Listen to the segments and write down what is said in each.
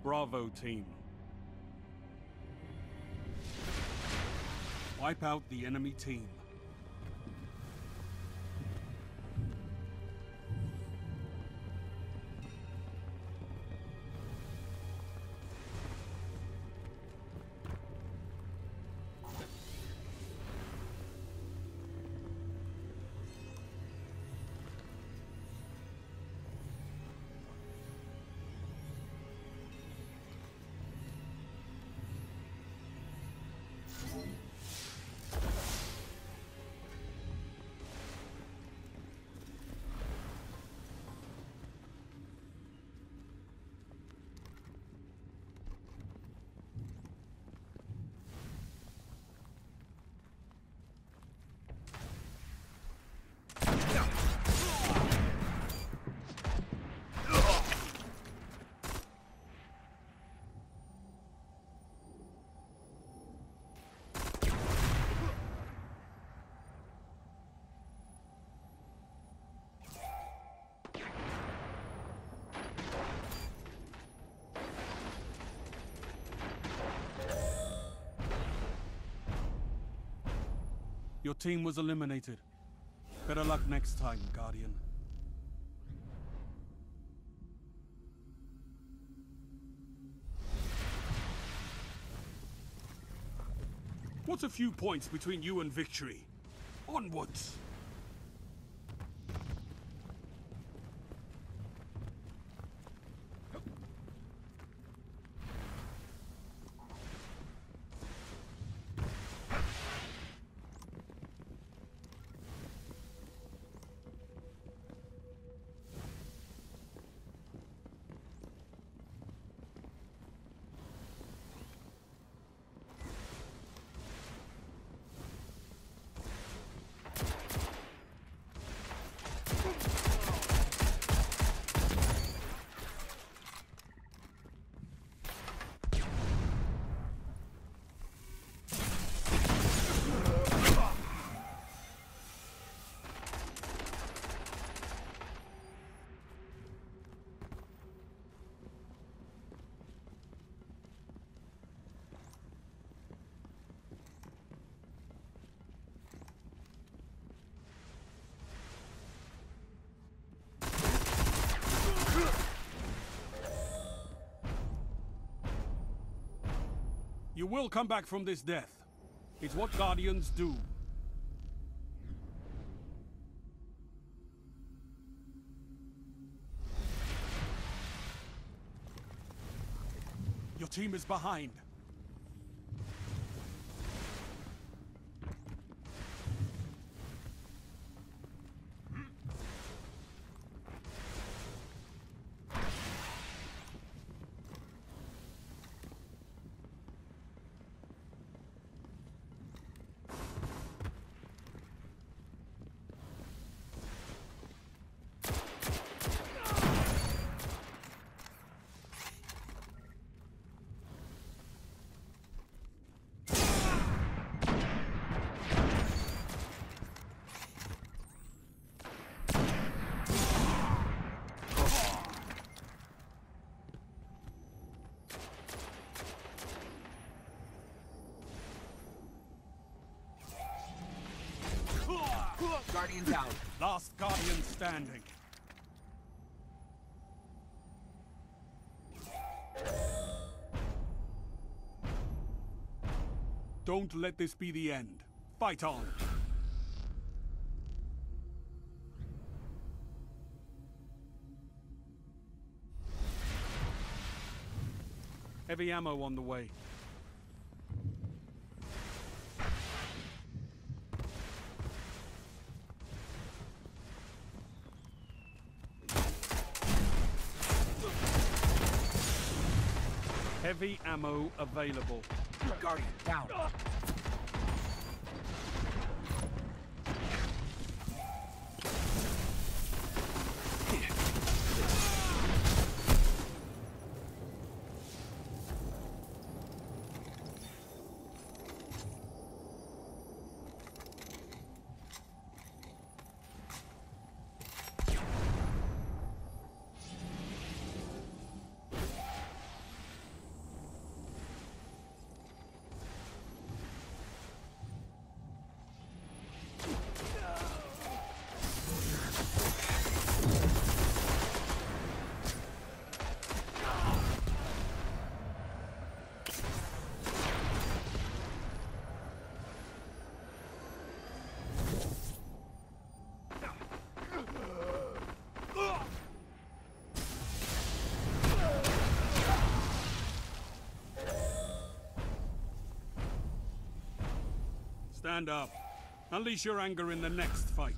Bravo team. Wipe out the enemy team. Your team was eliminated. Better luck next time, Guardian. What's a few points between you and victory? Onwards! You will come back from this death. It's what Guardians do. Your team is behind. Guardian down. Last Guardian standing. Don't let this be the end. Fight on. Heavy ammo on the way. Heavy ammo available. Guardian down. Stand up. Unleash your anger in the next fight.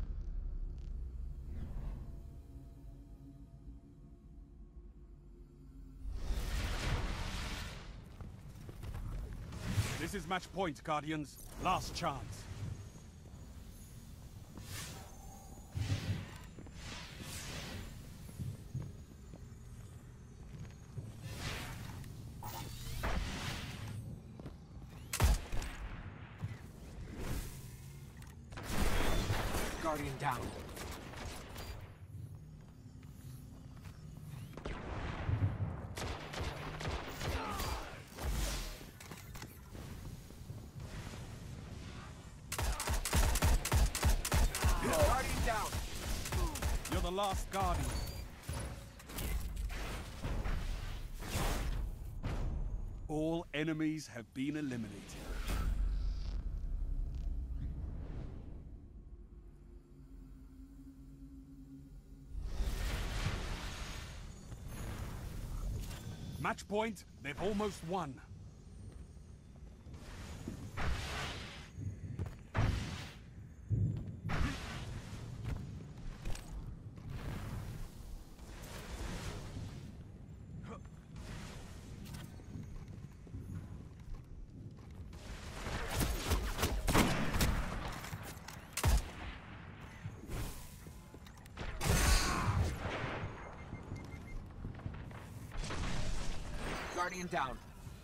This is match point, Guardians. Last chance. Guardian down. Guardian down. You're the last Guardian. All enemies have been eliminated. Match point, they've almost won. Guardian down.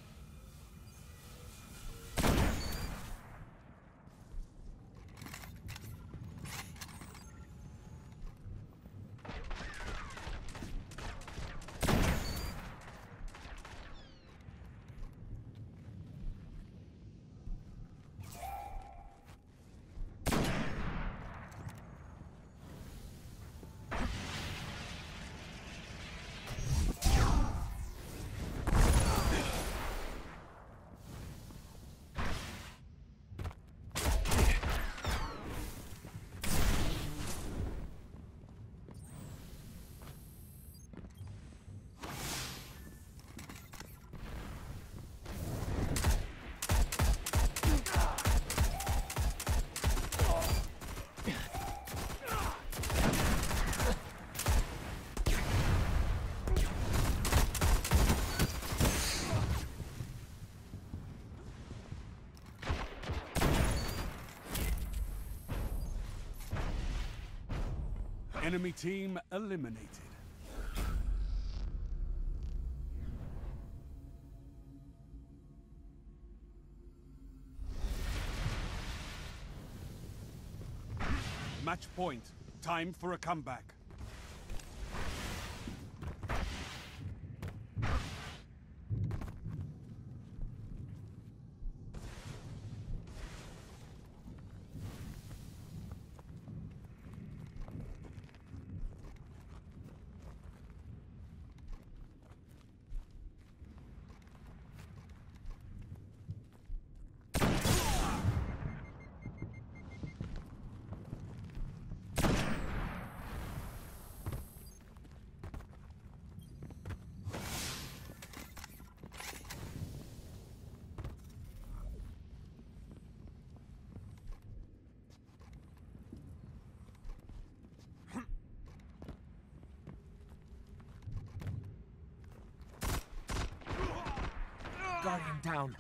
Enemy team eliminated. Match point. Time for a comeback. Guardian down.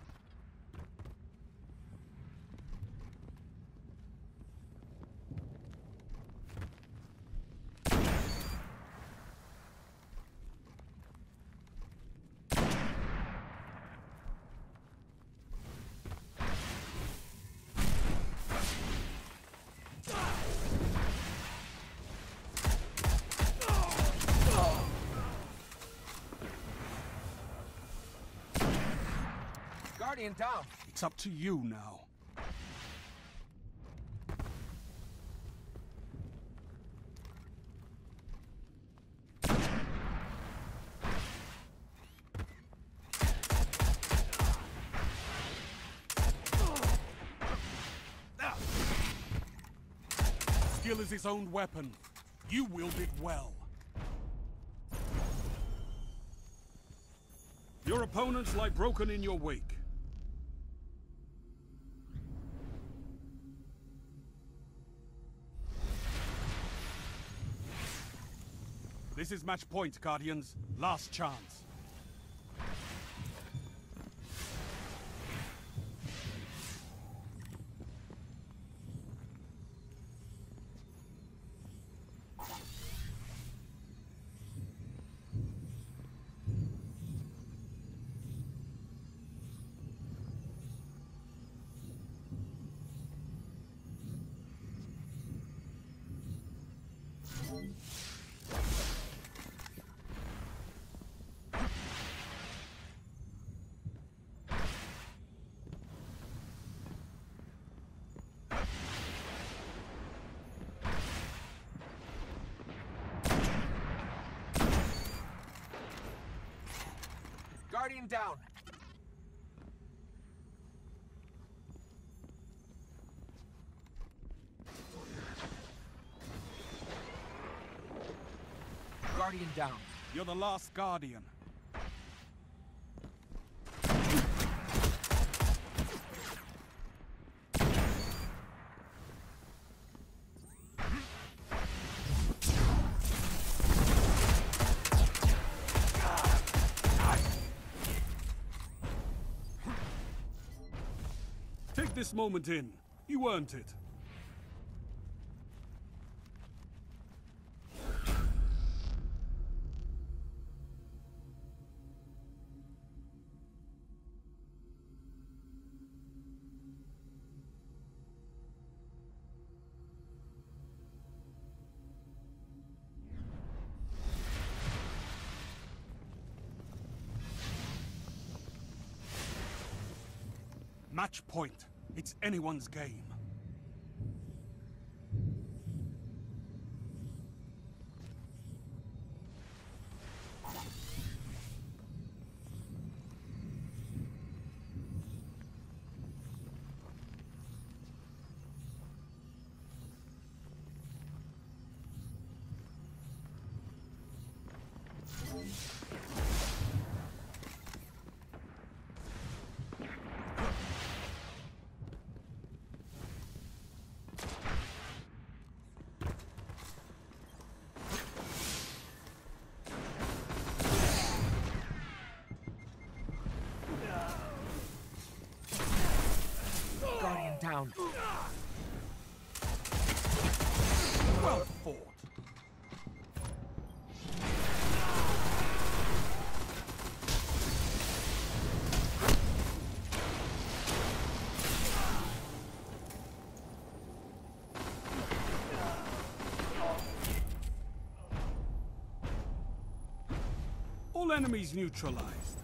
Guardian down. It's up to you now. Skill is his own weapon. You wield it well. Your opponents lie broken in your wake. This is match point, Guardians. Last chance. Guardian down. Guardian down. You're the last Guardian. Take this moment in. You earned it. Match point. It's anyone's game. Guardian down. Well fought. All enemies neutralized.